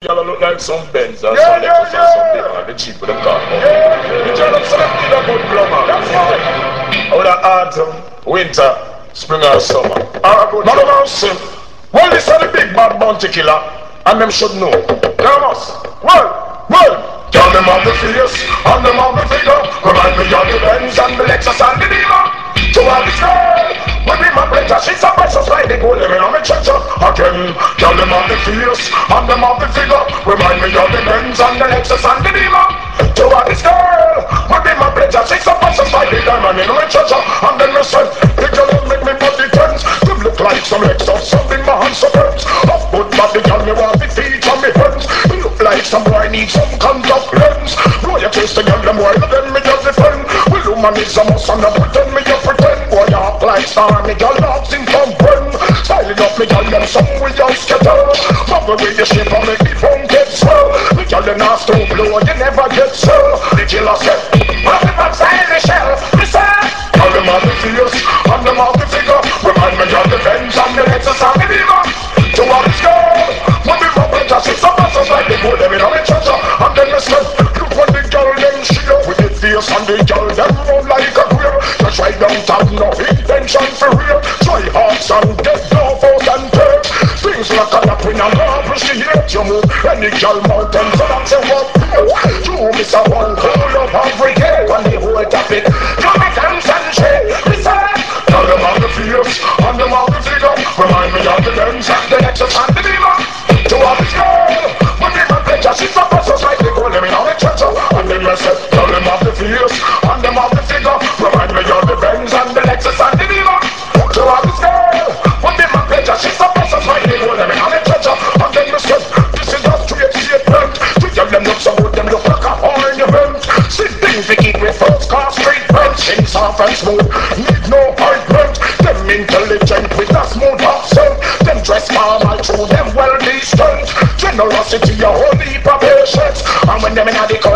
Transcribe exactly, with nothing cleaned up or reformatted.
Y'all look like some Benz or Yeah, some yeah, Lexus yeah. or something, man. The cheap with the car. Yeah. You tell them so they need a good plumber. That's right. Out of autumn, winter, spring or summer. Alright, good. None of them sim. Well, this is the big bad bounty killer, and them should know. Thomas, well, well. Tell them on the face, and them on the figure. Remind me of the Benz and the Lexus and the beamer. To all this girl, when we my pleasure, she's a precious like the gold living on me treasure. Again, tell them on the face, and them on the figure. Remind me of the Benz and the Lexus and the beamer. To all this girl, when we my pleasure, she's a precious like the diamond in my treasure. And then me say, the girl will make me body tense. Them look like some Lexus, something my hands so tense. Of good body, girl, me want the feet on me hands. Me look like some boy need some contact lens. Boy, you taste the girl, them boy, then me just defend. Well, woman is a must, and I pretend me just pretend. Boy, you act like star, me girl, loves in from when. Styling up me girl, them some we just get out. Bubble with the shape and make the phone get swell. Me girl, you not stone blow, you never get swell. The killer said, put it outside the shell. Me say, tell them all the fears, and them all the figure. Remind me of the Benz and the Lexus and the beamer. To all this girl, when we rub it, just it's a buses like they put them in on the treasure. And then me say, look what the girl them share. With the face and the girl them run like a queer. Just right downtown, no intention for real. Try hearts and get love out and take. Things like a lap in a love, appreciate you move. Any girl mountain, so that's a what you miss a one whole of every day. When the whole topic, you make dance and shake. Me say, tell them all the fears, and them all the figure. Remind me of the Benz and the Lexus and the beamer. To all this girl, when they my pleasure, she's a process like they go living on the treasure. And then me say, tell them all the fears, and them all the figure. Remind me of the Benz and the Lexus and the beamer. To all this girl, when they my pleasure, she's a process like they go living on the treasure. And then me say, this is a straight statement. To tell them look so good, them look like a ornament. See things we keep with first class straight Benz. Things soft and smooth, need no appointment. Them intelligent with a smooth accent. Them dress formal through them well-be strength. Generosity, a whole heap of patience. And when them in the